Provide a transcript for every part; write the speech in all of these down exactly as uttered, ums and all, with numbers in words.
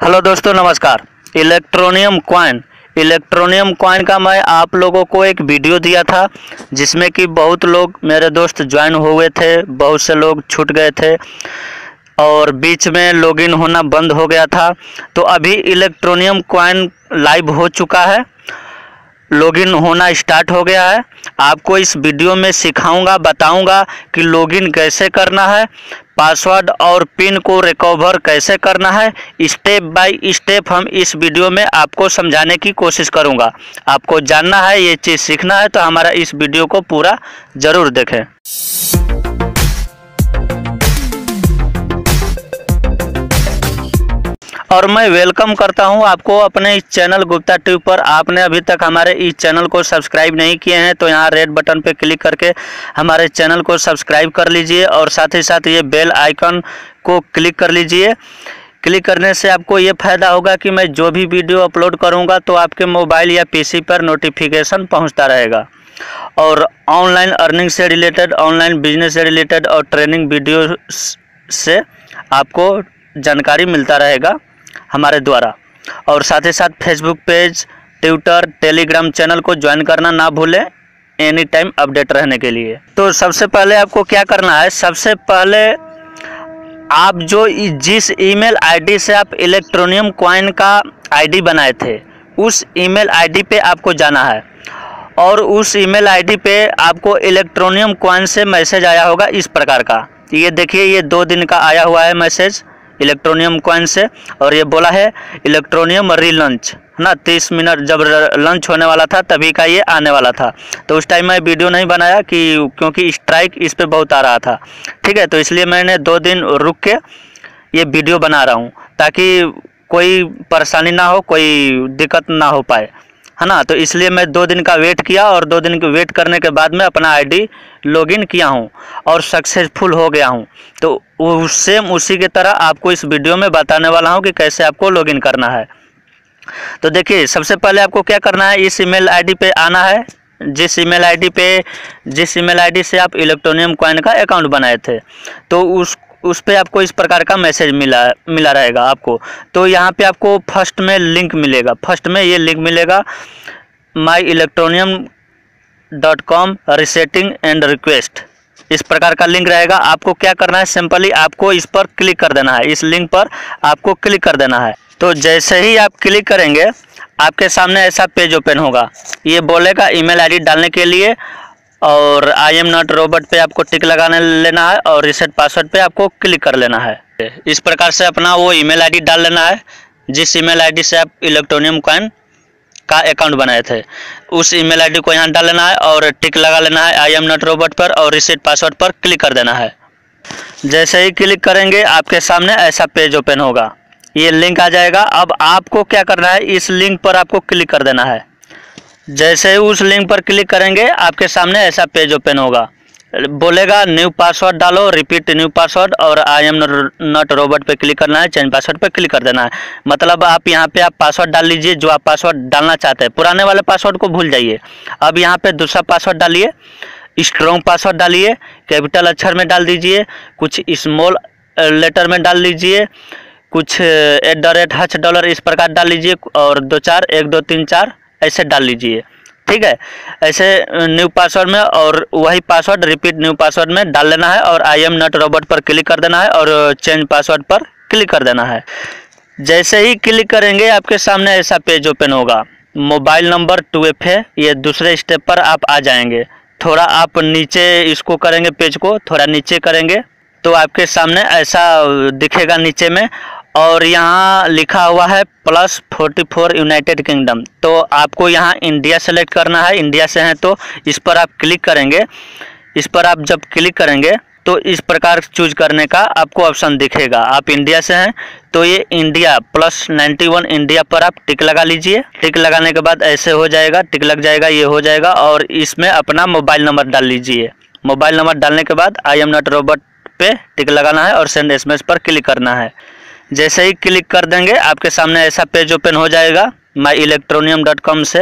Hello दोस्तों, नमस्कार। Electroneum coin Electroneum coin का मैं आप लोगों को एक वीडियो दिया था जिसमें कि बहुत लोग मेरे दोस्त ज्वाइन हुए थे, बहुत से लोग छूट गए थे और बीच में लॉगिन होना बंद हो गया था। तो अभी इलेक्ट्रोनियम कॉइन लाइव हो चुका है, लॉगिन होना स्टार्ट हो गया है। आपको इस वीडियो में सिखाऊंगा, बताऊंगा कि लॉगिन कैसे करना है, पासवर्ड और पिन को रिकवर कैसे करना है। स्टेप बाय स्टेप हम इस वीडियो में आपको समझाने की कोशिश करूंगा। आपको जानना है, ये चीज़ सीखना है, तो हमारा इस वीडियो को पूरा ज़रूर देखें। और मैं वेलकम करता हूं आपको अपने इस चैनल गुप्ता ट्यूब पर। आपने अभी तक हमारे इस चैनल को सब्सक्राइब नहीं किए हैं तो यहां रेड बटन पर क्लिक करके हमारे चैनल को सब्सक्राइब कर लीजिए और साथ ही साथ ये बेल आइकन को क्लिक कर लीजिए। क्लिक करने से आपको ये फ़ायदा होगा कि मैं जो भी वीडियो अपलोड करूंगा तो आपके मोबाइल या पीसी पर नोटिफिकेशन पहुंचता रहेगा। और ऑनलाइन अर्निंग से रिलेटेड, ऑनलाइन बिजनेस से रिलेटेड और ट्रेनिंग वीडियो से आपको जानकारी मिलता रहेगा हमारे द्वारा। और साथ ही साथ Facebook page, Twitter, Telegram channel को ज्वाइन करना ना भूलें एनी टाइम अपडेट रहने के लिए। तो सबसे पहले आपको क्या करना है, सबसे पहले आप जो जिस ईमेल आईडी से आप इलेक्ट्रोनियम कॉइन का आईडी बनाए थे उस ईमेल आईडी पे आपको जाना है। और उस ईमेल आईडी पे आपको इलेक्ट्रोनियम कॉइन से मैसेज आया होगा इस प्रकार का। ये देखिए, ये दो दिन का आया हुआ है मैसेज इलेक्ट्रोनियम कॉइन से, और ये बोला है इलेक्ट्रोनियम रीलॉन्च ना, तीस मिनट जब लॉन्च होने वाला था तभी का ये आने वाला था। तो उस टाइम मैं वीडियो नहीं बनाया कि क्योंकि स्ट्राइक इस पे बहुत आ रहा था, ठीक है। तो इसलिए मैंने दो दिन रुक के ये वीडियो बना रहा हूँ ताकि कोई परेशानी ना हो, कोई दिक्कत ना हो पाए, है ना। तो इसलिए मैं दो दिन का वेट किया और दो दिन के वेट करने के बाद में अपना आईडी लॉगिन किया हूं और सक्सेसफुल हो गया हूं। तो सेम उसी की तरह आपको इस वीडियो में बताने वाला हूं कि कैसे आपको लॉगिन करना है। तो देखिए, सबसे पहले आपको क्या करना है, इस ईमेल आईडी पे आना है जिस ईमेल आईडी पे जिस ईमेल आईडी से आप इलेक्ट्रोनियम कॉइन का अकाउंट बनाए थे। तो उस उस पे आपको इस प्रकार का मैसेज मिला मिला रहेगा आपको। तो यहाँ पे आपको फर्स्ट में लिंक मिलेगा, फर्स्ट में ये लिंक मिलेगा my Electroneum dot com resetting and request, इस प्रकार का लिंक रहेगा। आपको क्या करना है, सिंपली आपको इस पर क्लिक कर देना है, इस लिंक पर आपको क्लिक कर देना है। तो जैसे ही आप क्लिक करेंगे आपके सामने ऐसा पेज ओपन होगा। ये बोलेगा ईमेल आईडी डालने के लिए, और आई एम नॉट रोबोट पे आपको टिक लगाने लेना है और रिसेट पासवर्ड पे आपको क्लिक कर लेना है। इस प्रकार से अपना वो ईमेल आईडी डाल लेना है जिस ईमेल आईडी से आप इलेक्ट्रोनियम कॉइन का अकाउंट बनाए थे। उस ईमेल आईडी को यहाँ डाल लेना है और टिक लगा लेना है आई एम नॉट रोबोट पर, और रिसेट पासवर्ड पर क्लिक कर देना है। जैसे ही क्लिक करेंगे आपके सामने ऐसा पेज ओपन होगा, ये लिंक आ जाएगा। अब आपको क्या करना है, इस लिंक पर आपको क्लिक कर देना है। जैसे ही उस लिंक पर क्लिक करेंगे आपके सामने ऐसा पेज ओपन होगा, बोलेगा न्यू पासवर्ड डालो, रिपीट न्यू पासवर्ड, और आई एम नॉट रोबोट पे क्लिक करना है, चेंज पासवर्ड पे क्लिक कर देना है। मतलब आप यहाँ पे आप पासवर्ड डाल लीजिए जो आप पासवर्ड डालना चाहते हैं। पुराने वाले पासवर्ड को भूल जाइए, अब यहाँ पे दूसरा पासवर्ड डालिए, स्ट्रॉन्ग पासवर्ड डालिए, कैपिटल अक्षर में डाल दीजिए, कुछ स्मॉल लेटर में डाल लीजिए, कुछ एट द रेट हच डॉलर इस प्रकार डाल लीजिए, और दो चार एक दो तीन चार ऐसे डाल लीजिए, ठीक है। ऐसे न्यू पासवर्ड में और वही पासवर्ड रिपीट न्यू पासवर्ड में डाल लेना है, और आई एम नॉट रोबोट पर क्लिक कर देना है और चेंज पासवर्ड पर क्लिक कर देना है। जैसे ही क्लिक करेंगे आपके सामने ऐसा पेज ओपन होगा। मोबाइल नंबर टू एफ है, ये दूसरे स्टेप पर आप आ जाएंगे। थोड़ा आप नीचे इसको करेंगे, पेज को थोड़ा नीचे करेंगे तो आपके सामने ऐसा दिखेगा नीचे में, और यहाँ लिखा हुआ है plus forty four United Kingdom. तो आपको यहाँ इंडिया सेलेक्ट करना है, इंडिया से हैं तो इस पर आप क्लिक करेंगे। इस पर आप जब क्लिक करेंगे तो इस प्रकार चूज करने का आपको ऑप्शन दिखेगा। आप इंडिया से हैं तो ये India plus ninety one India पर आप टिक लगा लीजिए। टिक लगाने के बाद ऐसे हो जाएगा, टिक लग जाएगा, ये हो जाएगा, और इसमें अपना मोबाइल नंबर डाल लीजिए। मोबाइल नंबर डालने के बाद आई एम नॉट रोबोट पे टिक लगाना है और सेंड एसएमएस पर क्लिक करना है। जैसे ही क्लिक कर देंगे आपके सामने ऐसा पेज ओपन हो जाएगा माई इलेक्ट्रोनियम डॉट कॉम से,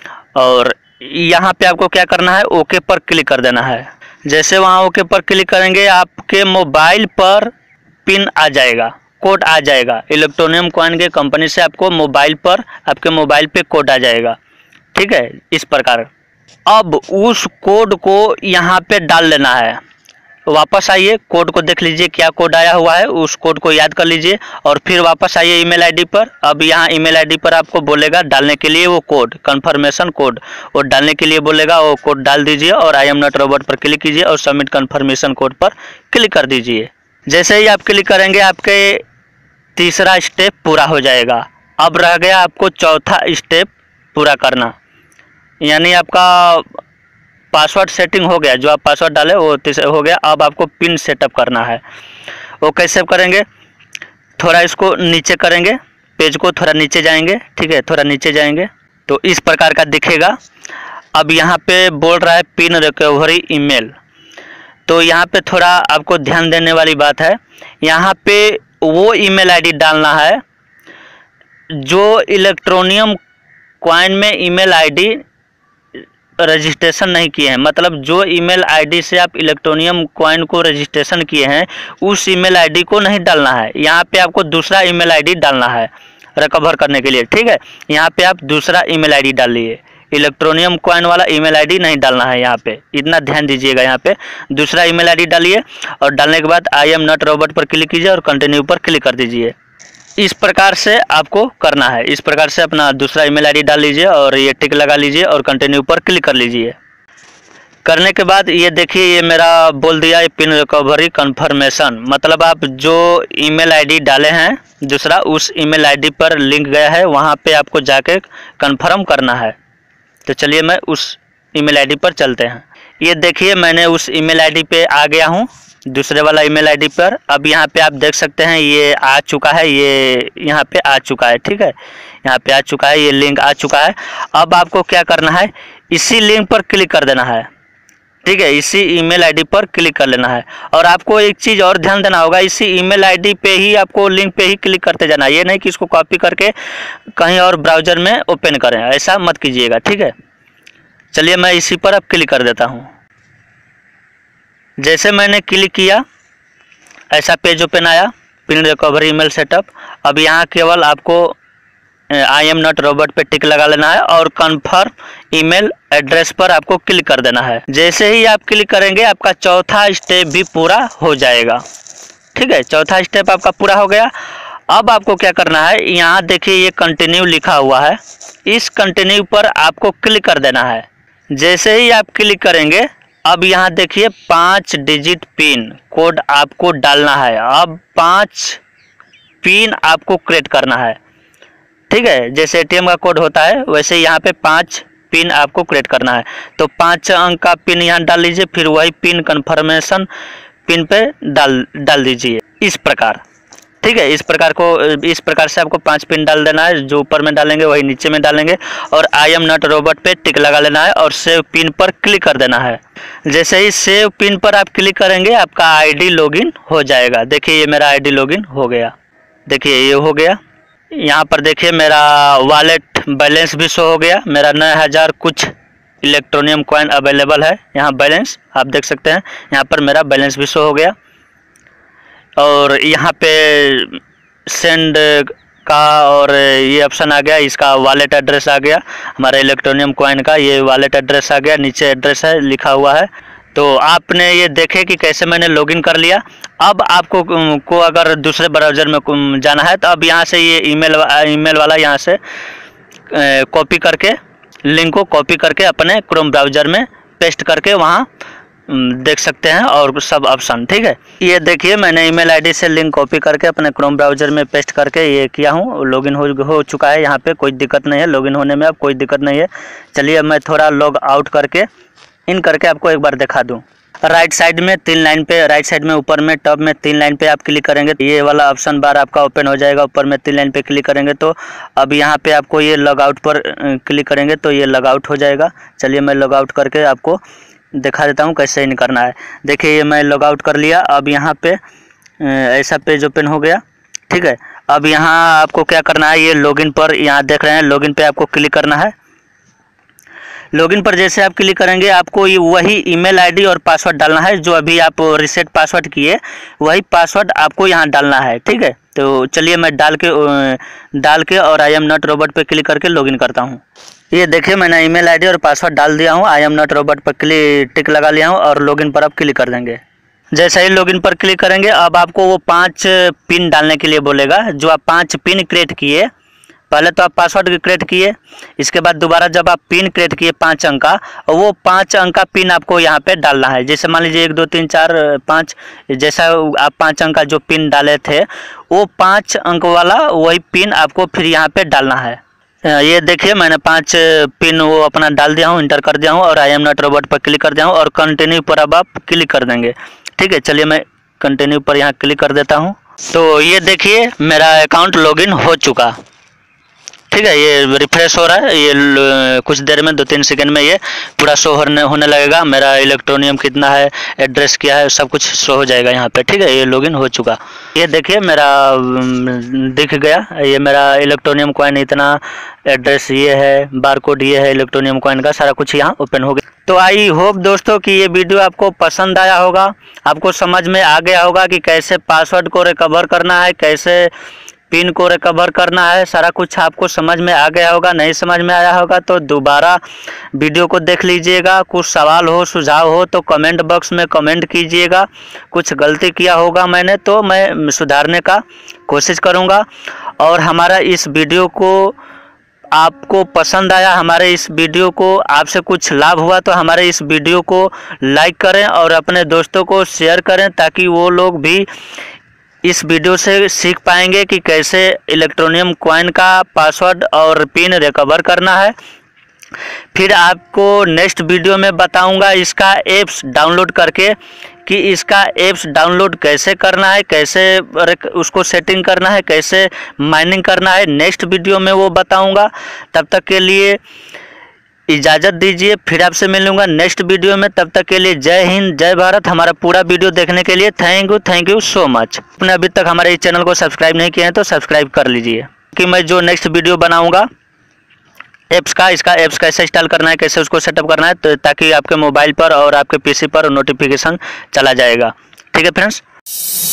और यहाँ पे आपको क्या करना है, ओके पर क्लिक कर देना है। जैसे वहाँ ओके पर क्लिक करेंगे आपके मोबाइल पर पिन आ जाएगा, कोड आ जाएगा। इलेक्ट्रोनियम कॉइन के कंपनी से आपको मोबाइल पर आपके मोबाइल पे कोड आ जाएगा, ठीक है, इस प्रकार। अब उस कोड को यहाँ पे डाल लेना है। वापस आइए, कोड को देख लीजिए क्या कोड आया हुआ है, उस कोड को याद कर लीजिए और फिर वापस आइए ईमेल आईडी पर। अब यहाँ ईमेल आईडी पर आपको बोलेगा डालने के लिए वो कोड, कंफर्मेशन कोड, वो डालने के लिए बोलेगा, वो कोड डाल दीजिए और आई एम नॉट रोबोट पर क्लिक कीजिए और सबमिट कंफर्मेशन कोड पर क्लिक कर दीजिए। जैसे ही आप क्लिक करेंगे आपके तीसरा स्टेप पूरा हो जाएगा। अब रह गया आपको चौथा स्टेप पूरा करना, यानी आपका पासवर्ड सेटिंग हो गया, जो आप पासवर्ड डाले वो तीसरा हो गया। अब आपको पिन सेटअप करना है। वो कैसे करेंगे, थोड़ा इसको नीचे करेंगे, पेज को थोड़ा नीचे जाएंगे, ठीक है, थोड़ा नीचे जाएंगे तो इस प्रकार का दिखेगा। अब यहाँ पे बोल रहा है पिन रिकवरी ईमेल, तो यहाँ पे थोड़ा आपको ध्यान देने वाली बात है। यहाँ पे वो ईमेल आईडी डालना है जो इलेक्ट्रोनियम कॉइन में ईमेल आईडी रजिस्ट्रेशन नहीं किए हैं, मतलब जो ईमेल आईडी से आप इलेक्ट्रोनियम कॉइन को रजिस्ट्रेशन किए हैं उस ईमेल आईडी को नहीं डालना है। यहाँ पे आपको दूसरा ईमेल आईडी डालना है रिकवर करने के लिए, ठीक है। यहाँ पे आप दूसरा ईमेल आईडी डालिए, इलेक्ट्रोनियम कॉइन वाला ईमेल आईडी नहीं डालना है। यहाँ पे इतना ध्यान दीजिएगा, यहाँ पे दूसरा ईमेल आईडी डालिए और डालने के बाद आई एम नॉट रोबोट पर क्लिक कीजिए और कंटिन्यू पर क्लिक कर दीजिए। इस प्रकार से आपको करना है। इस प्रकार से अपना दूसरा ईमेल आईडी डाल लीजिए और ये टिक लगा लीजिए और कंटिन्यू पर क्लिक कर लीजिए। करने के बाद ये देखिए ये मेरा बोल दिया पिन रिकवरी कंफर्मेशन, मतलब आप जो ईमेल आईडी डाले हैं दूसरा उस ईमेल आईडी पर लिंक गया है, वहाँ पे आपको जाके कंफर्म करना है। तो चलिए मैं उस ईमेल आईडी पर चलते हैं। ये देखिए मैंने उस ईमेल आईडी पे आ गया हूँ, दूसरे वाला ईमेल आईडी पर। अब यहाँ पे आप देख सकते हैं ये आ चुका है, ये यहाँ पे आ चुका है, ठीक है, यहाँ पे आ चुका है, ये लिंक आ चुका है। अब आपको क्या करना है, इसी लिंक पर क्लिक कर देना है, ठीक है, इसी ईमेल आईडी पर क्लिक कर लेना है। और आपको एक चीज़ और ध्यान देना होगा, इसी ईमेल आईडी पे ही आपको लिंक पे ही क्लिक करते जाना, ये नहीं कि इसको कॉपी करके कहीं और ब्राउज़र में ओपन करें, ऐसा मत कीजिएगा, ठीक है। चलिए मैं इसी पर अब क्लिक कर देता हूँ। जैसे मैंने क्लिक किया ऐसा पेज ओपन आया, पिन रिकवरी ईमेल सेटअप। अब यहाँ केवल आपको आई एम नॉट रोबोट पे टिक लगा लेना है और कन्फर्म ईमेल एड्रेस पर आपको क्लिक कर देना है। जैसे ही आप क्लिक करेंगे आपका चौथा स्टेप भी पूरा हो जाएगा, ठीक है, चौथा स्टेप आपका पूरा हो गया। अब आपको क्या करना है, यहाँ देखिए ये कंटिन्यू लिखा हुआ है, इस कंटिन्यू पर आपको क्लिक कर देना है। जैसे ही आप क्लिक करेंगे अब यहाँ देखिए पाँच डिजिट पिन कोड आपको डालना है। अब पाँच पिन आपको क्रिएट करना है, ठीक है, जैसे एटीएम का कोड होता है वैसे यहाँ पे पाँच पिन आपको क्रिएट करना है। तो पाँच अंक का पिन यहाँ डाल लीजिए, फिर वही पिन कंफर्मेशन पिन पे डाल डाल दीजिए इस प्रकार, ठीक है। इस प्रकार को इस प्रकार से आपको पांच पिन डाल देना है, जो ऊपर में डालेंगे वही नीचे में डालेंगे और आई एम नॉट रोबोट पे टिक लगा लेना है और सेव पिन पर क्लिक कर देना है। जैसे ही सेव पिन पर आप क्लिक करेंगे आपका आईडी लॉगिन हो जाएगा। देखिए ये मेरा आईडी लॉगिन हो गया, देखिए ये हो गया। यहाँ पर देखिए मेरा वॉलेट बैलेंस भी शो हो गया, मेरा नौ हज़ार कुछ इलेक्ट्रोनियम कॉइन अवेलेबल है, यहाँ बैलेंस आप देख सकते हैं, यहाँ पर मेरा बैलेंस भी शो हो गया। और यहाँ पे सेंड का और ये ऑप्शन आ गया, इसका वॉलेट एड्रेस आ गया, हमारा इलेक्ट्रोनियम कॉइन का ये वॉलेट एड्रेस आ गया, नीचे एड्रेस है लिखा हुआ है। तो आपने ये देखे कि कैसे मैंने लॉगिन कर लिया। अब आपको को अगर दूसरे ब्राउज़र में जाना है तो अब यहाँ से ये ईमेल ईमेल वाला यहाँ से कॉपी करके लिंक को कॉपी करके अपने क्रोम ब्राउज़र में पेस्ट करके वहाँ देख सकते हैं और सब ऑप्शन, ठीक है। ये देखिए मैंने ईमेल आईडी से लिंक कॉपी करके अपने क्रोम ब्राउज़र में पेस्ट करके ये किया हूँ, लॉगिन हो हो चुका है। यहाँ पे कोई दिक्कत नहीं है, लॉगिन होने में अब कोई दिक्कत नहीं है। चलिए मैं थोड़ा लॉग आउट करके इन करके आपको एक बार दिखा दूँ। राइट साइड में तीन लाइन पे, राइट साइड में ऊपर में टॉप में तीन लाइन पे आप क्लिक करेंगे तो ये वाला ऑप्शन बार आपका ओपन हो जाएगा। ऊपर में तीन लाइन पे क्लिक करेंगे तो अब यहाँ पे आपको ये लॉग आउट पर क्लिक करेंगे तो ये लॉग आउट हो जाएगा। चलिए मैं लॉग आउट करके आपको दिखा देता हूँ कैसे इन करना है। देखिए ये मैं लॉग आउट कर लिया। अब यहाँ पे ऐसा पेज ओपन हो गया, ठीक है। अब यहाँ आपको क्या करना है, ये लॉगिन पर यहाँ देख रहे हैं लॉगिन पे आपको क्लिक करना है। लॉगिन पर जैसे आप क्लिक करेंगे आपको ये वही ईमेल आईडी और पासवर्ड डालना है जो अभी आप रीसेट पासवर्ड किए, वही पासवर्ड आपको यहाँ डालना है। ठीक है, तो चलिए मैं डाल के डाल के और आई एम नॉट रोबोट पे क्लिक करके लॉगिन करता हूँ। ये देखिए मैंने ईमेल आईडी और पासवर्ड डाल दिया हूँ, आई एम नॉट रोबोट पर क्लिक टिक लगा लिया हूँ और लॉगिन पर आप क्लिक कर देंगे। जैसे ही लॉगिन पर क्लिक करेंगे अब आपको वो पांच पिन डालने के लिए बोलेगा, जो आप पांच पिन क्रिएट किए। पहले तो आप पासवर्ड क्रिएट किए, इसके बाद दोबारा जब आप पिन क्रिएट किए पाँच अंक का, और वो पाँच अंक का पिन आपको यहाँ पे डालना है। जैसे मान लीजिए एक दो तीन चार पाँच, जैसा आप पाँच अंक का जो पिन डाले थे वो पाँच अंक वाला वही पिन आपको फिर यहाँ पे डालना है। ये देखिए मैंने पांच पिन वो अपना डाल दिया हूँ, इंटर कर दिया हूँ और आई एम नॉट रोबोट पर क्लिक कर दिया हूँ और कंटिन्यू पर अब आप क्लिक कर देंगे। ठीक है, चलिए मैं कंटिन्यू पर यहाँ क्लिक कर देता हूँ। तो ये देखिए मेरा अकाउंट लॉगिन हो चुका। ठीक है, ये रिफ्रेश हो रहा है, ये कुछ देर में दो तीन सेकंड में ये पूरा शो होने होने लगेगा। मेरा इलेक्ट्रोनियम कितना है, एड्रेस क्या है, सब कुछ शो हो जाएगा यहाँ पे। ठीक है, ये लॉगिन हो चुका। ये देखिए मेरा दिख गया, ये मेरा इलेक्ट्रोनियम कॉइन इतना, एड्रेस ये है, बारकोड ये है इलेक्ट्रोनियम कॉइन का, सारा कुछ यहाँ ओपन हो गया। तो आई होप दोस्तों कि ये वीडियो आपको पसंद आया होगा, आपको समझ में आ गया होगा कि कैसे पासवर्ड को रिकवर करना है, कैसे पिन को रिकवर करना है, सारा कुछ आपको समझ में आ गया होगा। नहीं समझ में आया होगा तो दोबारा वीडियो को देख लीजिएगा। कुछ सवाल हो, सुझाव हो तो कमेंट बॉक्स में कमेंट कीजिएगा। कुछ गलती किया होगा मैंने तो मैं सुधारने का कोशिश करूँगा। और हमारा इस वीडियो को आपको पसंद आया, हमारे इस वीडियो को आपसे कुछ लाभ हुआ तो हमारे इस वीडियो को लाइक करें और अपने दोस्तों को शेयर करें, ताकि वो लोग भी इस वीडियो से सीख पाएंगे कि कैसे इलेक्ट्रोनियम कॉइन का पासवर्ड और पिन रिकवर करना है। फिर आपको नेक्स्ट वीडियो में बताऊंगा इसका ऐप्स डाउनलोड करके कि इसका ऐप्स डाउनलोड कैसे करना है, कैसे उसको सेटिंग करना है, कैसे माइनिंग करना है। नेक्स्ट वीडियो में वो बताऊंगा। तब तक के लिए इजाज़त दीजिए, फिर आपसे मिलूंगा नेक्स्ट वीडियो में। तब तक के लिए जय हिंद, जय भारत। हमारा पूरा वीडियो देखने के लिए thank you thank you so much. आपने अभी तक हमारे इस चैनल को सब्सक्राइब नहीं किया है तो सब्सक्राइब कर लीजिए, कि मैं जो नेक्स्ट वीडियो बनाऊंगा ऐप्स का, इसका ऐप्स कैसे इंस्टॉल करना है, कैसे उसको सेटअप करना है, तो ताकि आपके मोबाइल पर और आपके पीसी पर नोटिफिकेशन चला जाएगा। ठीक है फ्रेंड्स।